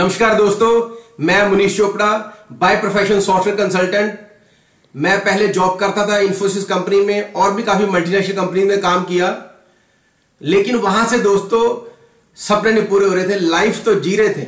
नमस्कार दोस्तों, मैं Munish Chopra, by profession software consultant. मैं पहले जॉब करता था इन्फोसिस कंपनी में और भी काफी मल्टीनेशनल कंपनी में काम किया, लेकिन वहां से दोस्तों सपने नहीं पूरे हो रहे थे। लाइफ तो जी रहे थे,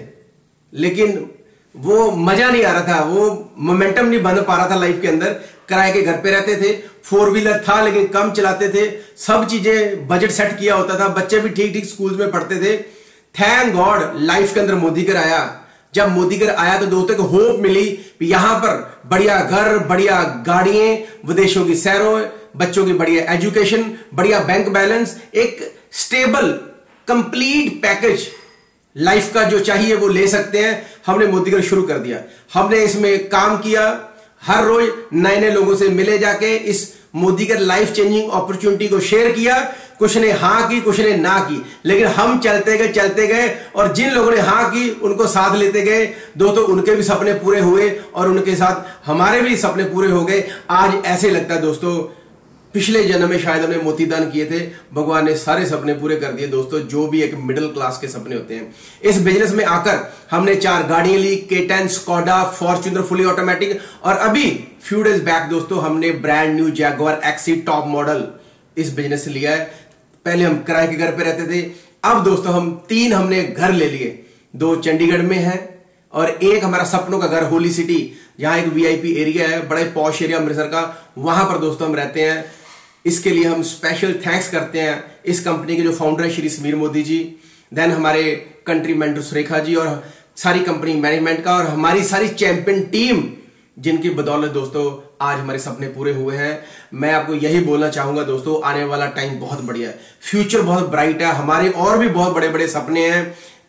लेकिन वो मजा नहीं आ रहा था, वो मोमेंटम नहीं बन पा रहा था लाइफ के अंदर। किराए के घर पे रहते थे, 4 व्हीलर था लेकिन कम चलाते थे, सब चीजें बजट सेट किया होता था, बच्चे भी ठीक ठीक स्कूल में पढ़ते थे। थैंक गॉड लाइफ के अंदर मोदीकर आया। जब मोदीकर आया तो दोस्तों को होप मिली कि यहां पर बढ़िया घर, बढ़िया गाड़ियां, विदेशों की सैरों, बच्चों की बढ़िया एजुकेशन, बढ़िया बैंक बैलेंस, एक स्टेबल कंप्लीट पैकेज लाइफ का जो चाहिए वो ले सकते हैं। हमने मोदीकर शुरू कर दिया, हमने इसमें काम किया, हर रोज नए नए लोगों से मिले, जाके इस मोदीकर लाइफ चेंजिंग अपॉर्चुनिटी को शेयर किया। कुछ ने हां की, कुछ ने ना की, लेकिन हम चलते गए और जिन लोगों ने हां की उनको साथ लेते गए। दोस्तों उनके भी सपने पूरे हुए और उनके साथ हमारे भी सपने पूरे हो गए। आज ऐसे लगता है दोस्तों पिछले जन्म में शायद हमने मोतीदान किए थे, भगवान ने सारे सपने पूरे कर दिए। दोस्तों जो भी एक मिडिल क्लास के सपने होते हैं, इस बिजनेस में आकर हमने 4 गाड़ियां ली, K10, Skoda, Fortuner fully automatic, और अभी फ्यू डेज बैक दोस्तों हमने brand new Jaguar XE top model इस बिजनेस से लिया है। पहले हम किराए के घर पे रहते थे, अब दोस्तों हमने घर ले लिए। 2 चंडीगढ़ में है और एक हमारा सपनों का घर होली सिटी, जहां एक VIP एरिया है, बड़ा पॉश एरिया अमृतसर का, वहां पर दोस्तों हम रहते हैं। इसके लिए हम स्पेशल थैंक्स करते हैं इस कंपनी के जो फाउंडर है श्री समीर मोदी जी, देन हमारे कंट्री मेंटर सुरेखा जी और सारी कंपनी मैनेजमेंट का, और हमारी सारी चैंपियन टीम, जिनकी बदौलत दोस्तों आज हमारे सपने पूरे हुए हैं। मैं आपको यही बोलना चाहूंगा दोस्तों, आने वाला टाइम बहुत बढ़िया है, फ्यूचर बहुत ब्राइट है, हमारे और भी बहुत बड़े बड़े सपने हैं।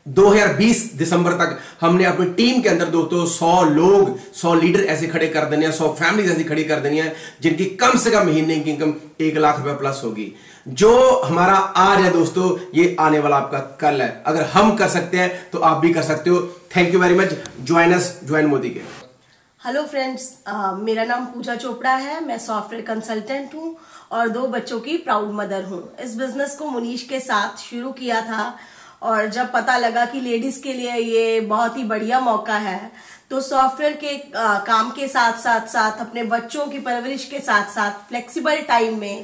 2020 दिसंबर तक हमने अपनी टीम के अंदर दोस्तों 100 लोग, 100 लीडर ऐसे खड़े कर देने हैं, 100 फैमिलीज ऐसी खड़ी कर देनी है जिनकी कम से कम महीने की इनकम 1 लाख रुपए प्लस होगी। जो हमारा आज है दोस्तों, ये आने वाला आपका कल है। अगर हम कर सकते हैं तो आप भी कर सकते हो। Thank you very much. Join Modicare. Hello friends, मेरा नाम पूजा चोपड़ा है। मैं सॉफ्टवेयर कंसल्टेंट हूँ और 2 बच्चों की प्राउड मदर हूँ। इस बिजनेस को मुनीश के साथ शुरू किया था और जब पता लगा कि लेडीज के लिए ये बहुत ही बढ़िया मौका है, तो सॉफ्टवेयर के काम के साथ अपने बच्चों की परवरिश के साथ फ्लेक्सिबल टाइम में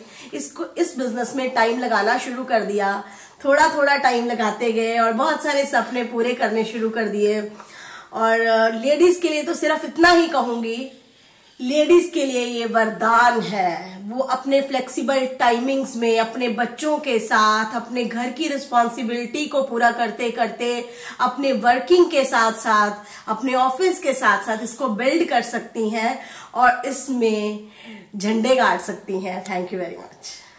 इस बिजनेस में टाइम लगाना शुरू कर दिया। थोड़ा टाइम लगाते गए और बहुत सारे सपने पूरे करने शुरू कर दिए। और लेडीज के लिए तो सिर्फ इतना ही कहूंगी, लेडीज के लिए ये वरदान है। वो अपने फ्लेक्सिबल टाइमिंग्स में अपने बच्चों के साथ, अपने घर की रिस्पॉन्सिबिलिटी को पूरा करते करते, अपने वर्किंग के साथ अपने ऑफिस के साथ इसको बिल्ड कर सकती हैं और इसमें झंडे गाड़ सकती हैं। Thank you very much.